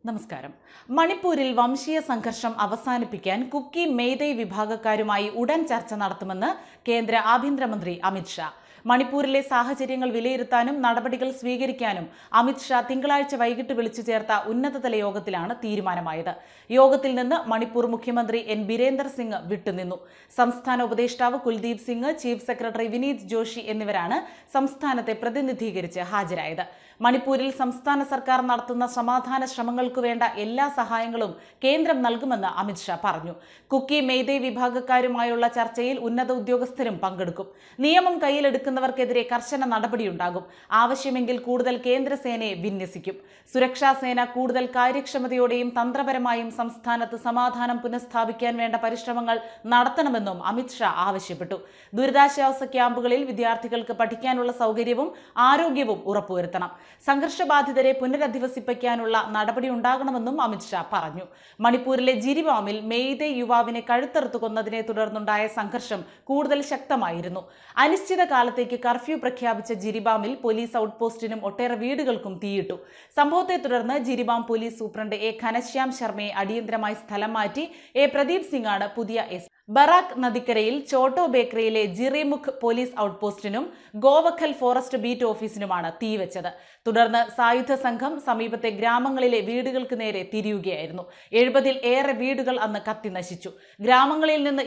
നമസ്കാരം. മണിപ്പൂരിൽ വംശീയ സംഘർഷം അവസാനിപ്പിക്കാൻ കുക്കി മെയ്തൈ വിഭാഗക്കാരുമായി ഉടൻ ചർച്ച നടത്തുമെന്ന് കേന്ദ്ര ആഭ്യന്തരമന്ത്രി അമിത് ഷാ. മണിപ്പൂരിലെ സാഹചര്യങ്ങൾ വിലയിരുത്താനും നടപടികൾ സ്വീകരിക്കാനും അമിത് ഷാ തിങ്കളാഴ്ച വൈകിട്ട് വിളിച്ചു ചേർത്ത ഉന്നതതല യോഗത്തിലാണ് തീരുമാനമായത്. യോഗത്തിൽ നിന്ന് മണിപ്പൂർ മുഖ്യമന്ത്രി എൻ ബിരേന്ദർ സിംഗ് വിട്ടുനിന്നു. സംസ്ഥാന ഉപദേഷ്ടാവ് കുൽദീപ് സിംഗ്, ചീഫ് സെക്രട്ടറി വിനീത് ജോഷി എന്നിവരാണ് സംസ്ഥാനത്തെ പ്രതിനിധീകരിച്ച് ഹാജരായത്. മണിപ്പൂരിൽ സംസ്ഥാന സർക്കാർ നടത്തുന്ന സമാധാന ശ്രമങ്ങൾക്കു വേണ്ട എല്ലാ സഹായങ്ങളും കേന്ദ്രം നൽകുമെന്ന് അമിത് ഷാ പറഞ്ഞു. കുക്കി മെയ്തൈ വിഭാഗക്കാരുമായുള്ള ചർച്ചയിൽ ഉന്നത ഉദ്യോഗസ്ഥരും പങ്കെടുക്കും. നിയമം കയ്യിലെടുക്കുന്നവർക്കെതിരെ കർശന നടപടിയുണ്ടാകും. ആവശ്യമെങ്കിൽ കൂടുതൽ കേന്ദ്രസേനയെ വിന്യസിക്കും. സുരക്ഷാ സേന കൂടുതൽ കാര്യക്ഷമതയോടെയും തന്ത്രപരമായും സംസ്ഥാനത്ത് സമാധാനം പുനഃസ്ഥാപിക്കാൻ വേണ്ട പരിശ്രമങ്ങൾ നടത്തണമെന്നും അമിത് ഷാ ആവശ്യപ്പെട്ടു. ദുരിതാശ്വാസ ക്യാമ്പുകളിൽ വിദ്യാർത്ഥികൾക്ക് പഠിക്കാനുള്ള സൗകര്യവും ആരോഗ്യവും ഉറപ്പുവരുത്തണം. സംഘർഷബാധിതരെ പുനരധിവസിപ്പിക്കാനുള്ള നടപടി ഉണ്ടാകണമെന്നും അമിത് ഷാ പറഞ്ഞു. മണിപ്പൂരിലെ ജിരിബാമിൽ മെയ്തൈ യുവാവിനെ കഴുത്തറുത്തു കൊന്നതിനെ തുടർന്നുണ്ടായ സംഘർഷം കൂടുതൽ ശക്തമായിരുന്നു. അനിശ്ചിതകാലത്തേക്ക് കർഫ്യൂ പ്രഖ്യാപിച്ച ജിരിബാമിൽ പോലീസ് ഔട്ട്പോസ്റ്റിനും ഒട്ടേറെ വീടുകൾക്കും തീയിട്ടു. സംഭവത്തെ തുടർന്ന് Jiribam police superintendent A Ghanashyam ശർമ്മയെ അടിയന്തരമായി സ്ഥലം മാറ്റി. എ പ്രദീപ് സിംഗാണ് പുതിയ എസ്. ബറാക് നദിക്കരയിൽ ചോട്ടോ ബേക്കറിയിലെ ജിറിമുഖ് പോലീസ് ഔട്ട്പോസ്റ്റിനും ഗോവഖൽ ഫോറസ്റ്റ് ബീറ്റ് ഓഫീസിനുമാണ് തീവെച്ചത്. തുടർന്ന് സായുധ സംഘം സമീപത്തെ ഗ്രാമങ്ങളിലെ വീടുകൾക്ക് നേരെ തിരിയുകയായിരുന്നു. 70-ൽ ഏറെ വീടുകൾ അന്ന് കത്തി നശിച്ചു. ഗ്രാമങ്ങളിൽ നിന്ന്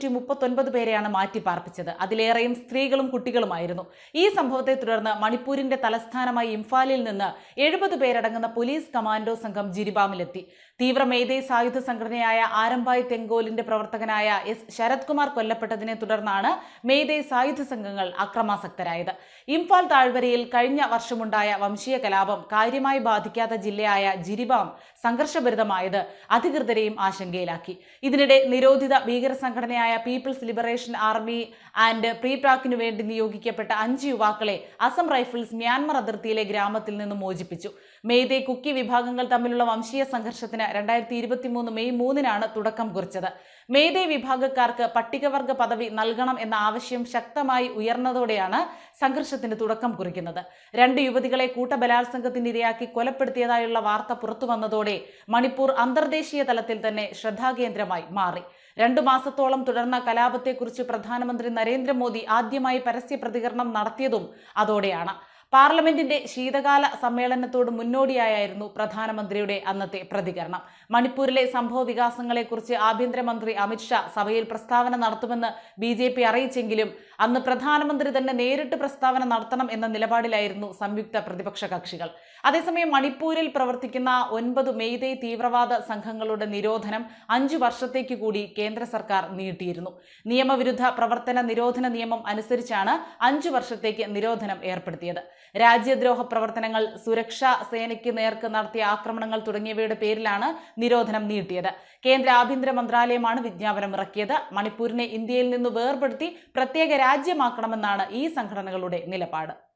239 പേരെയാണ് മാറ്റിപ്പാർപ്പിച്ചത്. അതിലേറെയും സ്ത്രീകളും കുട്ടികളുമായിരുന്നു. ഈ സംഭവത്തെ തുടർന്ന് മണിപ്പൂരിന്റെ തലസ്ഥാനമായി ഇംഫാലിൽ നിന്ന് 70 പേരടങ്ങുന്ന പോലീസ് കമാൻഡോ സംഘം ജിരിബാമിലെത്തി. തീവ്ര മെയ്തൈ സായുധ സംഘടനയായ ആരംഭായ് തെങ്കോലിന്റെ പ്രവർത്തകനായ എസ് ശരത് കുമാർ കൊല്ലപ്പെട്ടതിനെ തുടർന്നാണ് മെയ്തൈ സായുധ സംഘങ്ങൾ അക്രമാസക്തരായത്. ഇംഫാൽ താഴ്വരയിൽ കഴിഞ്ഞ വർഷമുണ്ടായ വംശീയ കലാപം കാര്യമായി ബാധിക്കാത്ത ജില്ലയായ ജിരിബാം സംഘർഷഭരിതമായത് അധികൃതരെയും ആശങ്കയിലാക്കി. ഇതിനിടെ നിരോധിത ഭീകര സംഘടനയായ പീപ്പിൾസ് ലിബറേഷൻ ആർമി ആൻഡ് പ്രീപ്രാക്കിനു വേണ്ടി നിയോഗിക്കപ്പെട്ട 5 യുവാക്കളെ അസം റൈഫിൾസ് മ്യാൻമർ അതിർത്തിയിലെ ഗ്രാമത്തിൽ നിന്ന് മോചിപ്പിച്ചു. മെയ്തൈ കുക്കി വിഭാഗങ്ങൾ തമ്മിലുള്ള വംശീയ സംഘർഷത്തിന് 2023 മെയ് 3-നാണ് തുടക്കം കുറിച്ചത്. മെയ്തൈ വിഭാഗക്കാർക്ക് പട്ടികവർഗ പദവി നൽകണം എന്ന ആവശ്യം ശക്തമായി ഉയർന്നതോടെയാണ് സംഘർഷത്തിന് തുടക്കം കുറിക്കുന്നത്. 2 യുവതികളെ കൂട്ടബലാത്സംഗത്തിനിരയാക്കി കൊലപ്പെടുത്തിയതായുള്ള വാർത്ത പുറത്തുവന്നതോടെ മണിപ്പൂർ അന്തർദേശീയ തലത്തിൽ തന്നെ ശ്രദ്ധാകേന്ദ്രമായി മാറി. 2 മാസത്തോളം തുടർന്ന കലാപത്തെക്കുറിച്ച് പ്രധാനമന്ത്രി നരേന്ദ്രമോദി ആദ്യമായി പരസ്യ പ്രതികരണം നടത്തിയതും അതോടെയാണ്. പാർലമെന്റിന്റെ ശീതകാല സമ്മേളനത്തോട് മുന്നോടിയായിരുന്നു പ്രധാനമന്ത്രിയുടെ അന്നത്തെ പ്രതികരണം. മണിപ്പൂരിലെ സംഭവ വികാസങ്ങളെക്കുറിച്ച് ആഭ്യന്തരമന്ത്രി അമിത് ഷാ സഭയിൽ പ്രസ്താവന നടത്തുമെന്ന് BJP അറിയിച്ചെങ്കിലും അന്ന് പ്രധാനമന്ത്രി തന്നെ നേരിട്ട് പ്രസ്താവന നടത്തണം എന്ന നിലപാടിലായിരുന്നു സംയുക്ത പ്രതിപക്ഷ കക്ഷികൾ. അതേസമയം മണിപ്പൂരിൽ പ്രവർത്തിക്കുന്ന 9 മെയ്തൈ തീവ്രവാദ സംഘങ്ങളുടെ നിരോധനം 5 വർഷത്തേക്ക് കൂടി കേന്ദ്ര സർക്കാർ നീട്ടിയിരുന്നു. നിയമവിരുദ്ധ പ്രവർത്തന നിരോധന നിയമം അനുസരിച്ചാണ് 5 വർഷത്തേക്ക് നിരോധനം ഏർപ്പെടുത്തിയത്. രാജ്യദ്രോഹ പ്രവർത്തനങ്ങൾ, സുരക്ഷാ സേനയ്ക്ക് നേർക്ക് നടത്തിയ ആക്രമണങ്ങൾ തുടങ്ങിയവയുടെ പേരിലാണ് നിരോധനം നീട്ടിയത്. കേന്ദ്ര ആഭ്യന്തര മന്ത്രാലയമാണ് വിജ്ഞാപനം ഇറക്കിയത്. മണിപ്പൂരിനെ ഇന്ത്യയിൽ നിന്ന് വേർപെടുത്തി പ്രത്യേക രാജ്യമാക്കണമെന്നാണ് ഈ സംഘടനകളുടെ നിലപാട്.